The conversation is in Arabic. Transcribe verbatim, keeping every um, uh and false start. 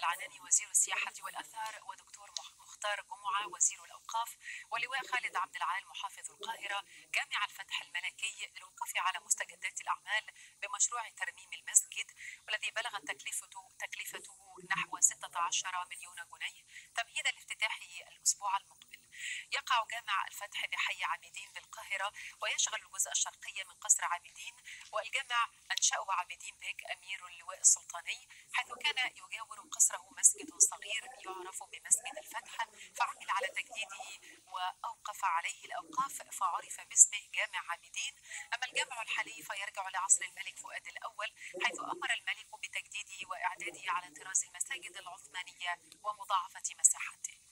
العناني وزير السياحة والآثار، ودكتور مختار جمعة وزير الأوقاف، واللواء خالد عبد العال محافظ القاهرة جامع الفتح الملكي للوقوف على مستجدات الأعمال بمشروع ترميم المسجد، والذي بلغت تكلفته تكلفته نحو ستة عشر مليون جنيه تمهيدا لافتتاحه الأسبوع المقبل. يقع جامع الفتح بحي عابدين بالقاهرة، ويشغل الجزء الشرقي من قصر عابدين، والجامع أنشأه عابدين بيك أمير اللواء السلطاني، حيث كان يجاور قصره مسجد صغير يعرف بمسجد الفتح، فعمل على تجديده وأوقف عليه الأوقاف فعرف باسمه جامع عابدين. أما الجامع الحالي فيرجع لعصر الملك فؤاد الأول، حيث أمر الملك بتجديده وإعداده على طراز المساجد العثمانية ومضاعفة مساحته.